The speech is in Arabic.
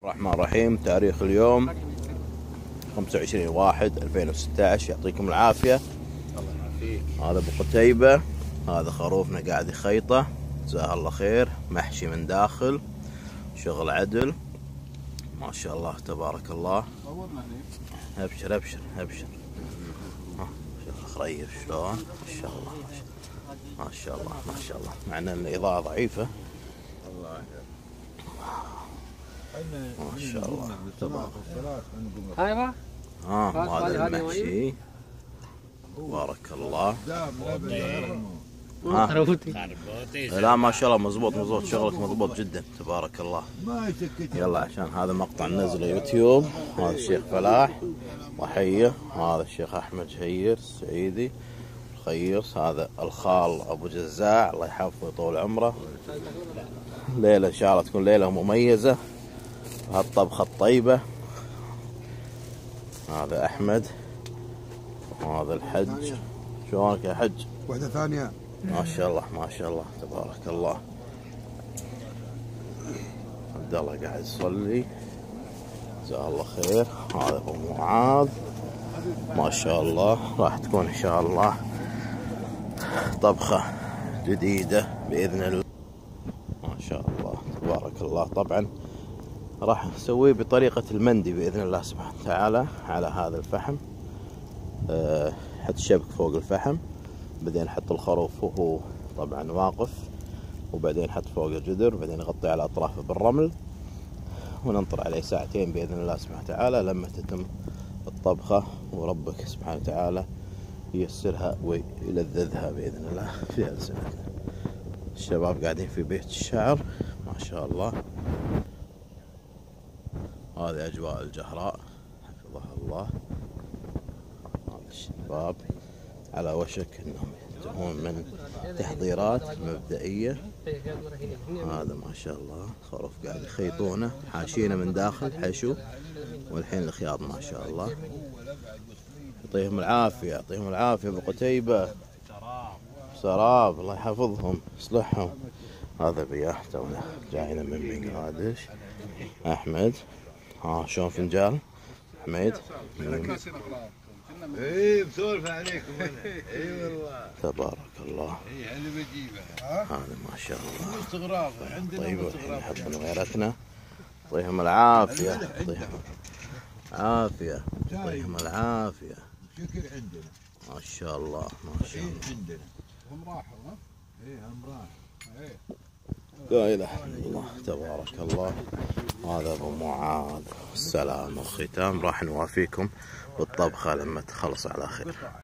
الرحمن الرحيم. تاريخ اليوم 25/1/2016. يعطيكم العافية. هذا ابو قتيبة، هذا خروفنا قاعد يخيطه، جزاه الله خير، محشي من داخل، شغل عدل ما شاء الله تبارك الله. ابشر ابشر ابشر. شوف خريف شلون ما شاء الله ما شاء الله ما شاء الله، مع ان الاضاءة ضعيفة ما شاء الله تبارك. هذا المحشي تبارك الله. لا ما شاء الله مضبوط شغلك مضبوط جدا تبارك الله. يلا عشان هذا مقطع نزله يوتيوب. هذا الشيخ فلاح وحيه، هذا الشيخ احمد شهير السعيدي الخيص، هذا الخال ابو جزاع الله يحفظه ويطول عمره. ليله ان شاء الله تكون ليله مميزه بهالطبخه الطيبه. هذا احمد وهذا الحج. شلونك يا حج؟ واحدة ثانية ما شاء الله ما شاء الله تبارك الله. عبد الله قاعد يصلي جزاه الله خير. هذا ابو معاذ ما شاء الله. راح تكون ان شاء الله طبخة جديدة باذن الله ما شاء الله تبارك الله. طبعا راح نسويه بطريقة المندي باذن الله سبحانه وتعالى على هذا الفحم. حط الشبك فوق الفحم، بعدين نحط الخروف وهو طبعا واقف، وبعدين نحط فوق الجدر، وبعدين نغطي على اطرافه بالرمل وننطر عليه ساعتين باذن الله سبحانه وتعالى لما تتم الطبخه، وربك سبحانه وتعالى ييسرها ويلذذها باذن الله في ألسنتنا. الشباب قاعدين في بيت الشعر ما شاء الله. هذه اجواء الجهراء حفظها الله. هذا الشباب على وشك انهم ينتهون من تحضيرات مبدئية. هذا ما شاء الله خروف قاعد يخيطونه، حاشينه من داخل حشو، والحين الخياط ما شاء الله. يعطيهم العافية يعطيهم العافية ابو قتيبة سراب الله يحفظهم يصلحهم. هذا بياه تونا جاينا من بنغلاديش. احمد شلون فنجال حميد؟ اي بسولف عليكم انا. اي والله تبارك الله. اي اللي بجيبه هذا ما شاء الله استغراب عندنا. طيب والحين يحبون غيرتنا. يعطيهم العافية يعطيهم العافية يعطيهم العافية. شكر عندنا ما شاء الله ما شاء الله. عندنا هم راحوا. ها اي هم راحوا. لا اله الا الله تبارك الله. هذا ابو معاذ. السلام والختام راح نوافيكم بالطبخة لما تخلص على خير.